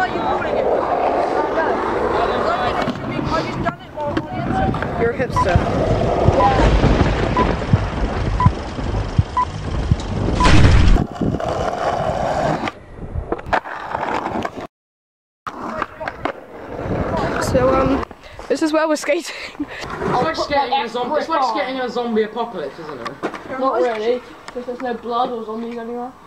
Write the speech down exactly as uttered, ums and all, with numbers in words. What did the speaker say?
are you calling it? I don't know. I've just done it more on the inside. You're a hipster. So um, this is where we're skating. It's like skating in a zombie. It's like skating in a zombie apocalypse, isn't it? Not really, because there's no blood or zombies anywhere.